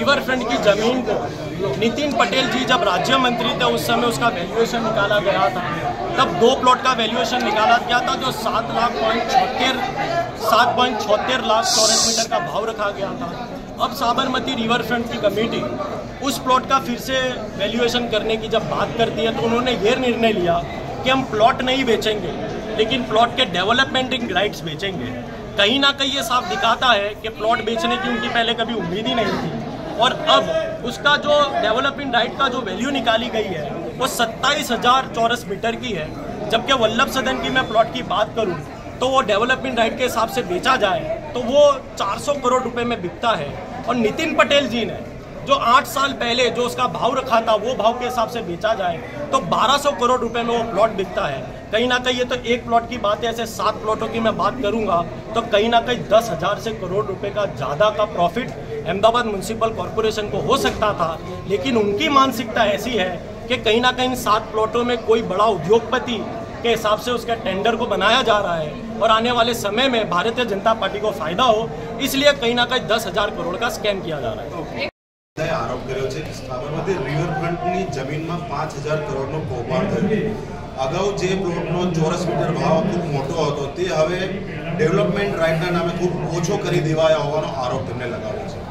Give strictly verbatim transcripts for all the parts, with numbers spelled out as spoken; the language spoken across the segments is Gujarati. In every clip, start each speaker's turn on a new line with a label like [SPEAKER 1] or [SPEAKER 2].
[SPEAKER 1] रिवरफ्रंट की जमीन को नितिन पटेल जी जब राज्य मंत्री थे उस समय उसका वैल्यूएशन निकाला गया था, तब दो प्लॉट का वैल्यूएशन निकाला गया था जो सात लाख पॉइंट छोहत्तर सात पॉइंट छोहत्तर लाख चौरस मीटर का भाव रखा गया था। अब साबरमती रिवरफ्रंट की कमेटी उस प्लॉट का फिर से वैल्यूएशन करने की जब बात करती है तो उन्होंने ये निर्णय लिया कि हम प्लॉट नहीं बेचेंगे लेकिन प्लॉट के डेवलपमेंट राइट्स बेचेंगे। कहीं ना कहीं ये साफ दिखाता है कि प्लॉट बेचने की उनकी पहले कभी उम्मीद ही नहीं थी और अब उसका जो डेवलपमेंट राइट का जो वैल्यू निकाली गई है वो सत्ताईस हजार चौरस मीटर की है। जबकि वल्लभ सदन की मैं प्लॉट की बात करूं तो वो डेवलपमेंट राइट के हिसाब से बेचा जाए तो वो चार सौ करोड़ रुपए में बिकता है और नितिन पटेल जी ने जो आठ साल पहले जो उसका भाव रखा था वो भाव के हिसाब से बेचा जाए तो बारह सौ करोड़ रुपए में वो प्लॉट बिकता है। कहीं ना कहीं ये तो एक प्लॉट की बात है, ऐसे सात प्लॉटों की मैं बात करूंगा तो कहीं ना कहीं दस हजार से करोड़ रुपए का ज़्यादा का प्रॉफिट अहमदाबाद म्यूनसिपल कॉरपोरेशन को हो सकता था। लेकिन उनकी मानसिकता ऐसी है कि कहीं ना कहीं सात प्लॉटों में कोई बड़ा उद्योगपति के हिसाब से उसके टेंडर को बनाया जा रहा है और आने वाले समय में भारतीय जनता पार्टी को फायदा हो, इसलिए कहीं ना कहीं दस हजार करोड़ का स्कैम किया जा रहा है।
[SPEAKER 2] आरोप કર્યો છે કે સાબરમતી રિવરફ્રન્ટની જમીનમાં પાંચ હજાર કરોડનો કૌભાંડ થયું। અગાઉ જે પ્લોટનો ચોરસ મીટર ભાવ ખૂબ મોટો હતો તે હવે ડેવલપમેન્ટ રાઇટના નામે ખૂબ ઓછો કરી દેવાયા હોવાનો આરોપ તેમને લગાવ્યો છે।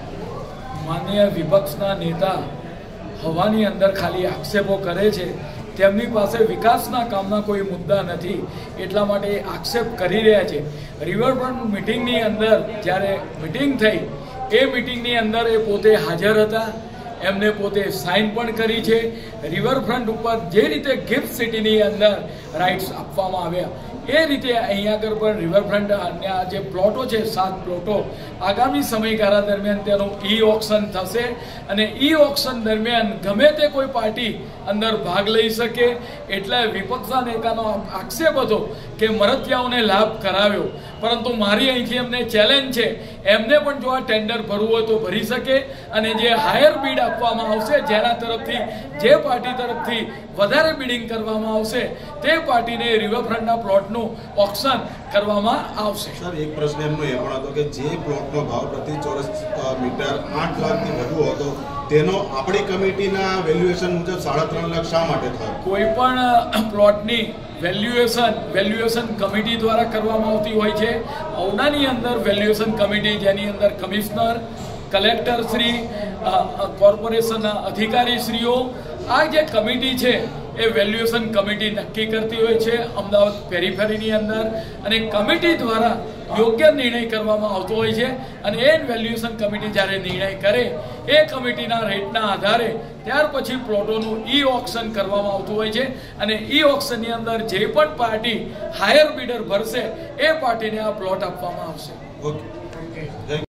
[SPEAKER 3] માનનીય વિપક્ષના નેતા હવાની અંદર ખાલી આક્ષેપો કરે છે, તેમની પાસે વિકાસના કામના કોઈ મુદ્દા નથી એટલા માટે આક્ષેપ કરી રહ્યા છે। રિવરફ્રન્ટ મીટિંગની અંદર જ્યારે મીટિંગ થઈ એ મીટિંગની અંદર એ પોતે હાજર હતા, એમને પોતે સાઇન પણ કરી છે। રિવરફ્રન્ટ ઉપર જે રીતે ગિફ્ટ સિટીની અંદર રાઇટ્સ આપવામાં આવ્યા એ રીતે અહીંયા આગળ પણ રિવરફ્રન્ટ અન્ય જે પ્લોટો છે સાત પ્લોટો આગામી સમયગાળા દરમિયાન તેનું ઈ ઓક્શન થશે અને ઈ ઓક્શન દરમિયાન ગમે તે કોઈ પાર્ટી અંદર ભાગ લઈ શકે। એટલે વિપક્ષના નેતાનો આક્ષેપ હતો કે મરતિયાઓને લાભ કરાવ્યો, પરંતુ મારી અહીંથી એમને ચેલેન્જ છે એમને પણ જો આ ટેન્ડર ભરવું હોય તો ભરી શકે અને જે હાયર બીડ આપવામાં આવશે જેના તરફથી જે પાર્ટી તરફથી વધારે બીડિંગ કરવામાં આવશે તે પાર્ટીને રિવરફ્રન્ટના પ્લોટનું ઓક્શન કરવામાં આવશે।
[SPEAKER 2] સર એક પ્રશ્ન એમનો એ પણ હતો કે જે પ્લોટનો ભાવ પ્રતિ ચોરસ મીટર આઠ લાખથી વધુ હતો તેનો આપણી કમિટીના વેલ્યુએશન મુજબ સાડા ત્રણ લાખ શા માટે થયો?
[SPEAKER 3] કોઈ પણ પ્લોટની વેલ્યુએશન વેલ્યુએશન કમિટી દ્વારા કરવામાં આવતી હોય છે। ઔડાની અંદર વેલ્યુએશન કમિટી જેની અંદર કમિશનર, કલેક્ટર શ્રી, કોર્પોરેશનના અધિકારીશ્રીઓ આ જે કમિટી છે એ વેલ્યુએશન કમિટી નક્કી કરતી હોય છે અમદાવાદ પેરીફેરીની અંદર અને કમિટી દ્વારા યોગ્ય નિર્ણય કરવામાં આવતો હોય છે અને એ વેલ્યુએશન કમિટી જ્યારે નિર્ણય કરે એ કમિટીના રેટના આધારે ત્યાર પછી પ્લોટોનું ઈ ઓક્શન કરવામાં આવતું હોય છે અને ઈ ઓક્શનની અંદર જે પણ પાર્ટી હાયર બીડર ભરશે એ પાર્ટીને આ પ્લોટ આપવામાં આવશે।
[SPEAKER 2] ઓકે,